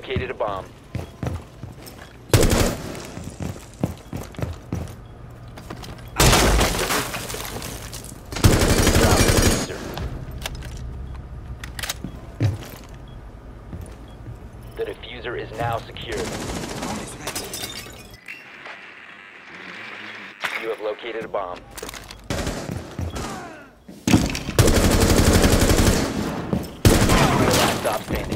located a bomb. Drop the diffuser. The diffuser is now secured. You have located a bomb. Last stop standing.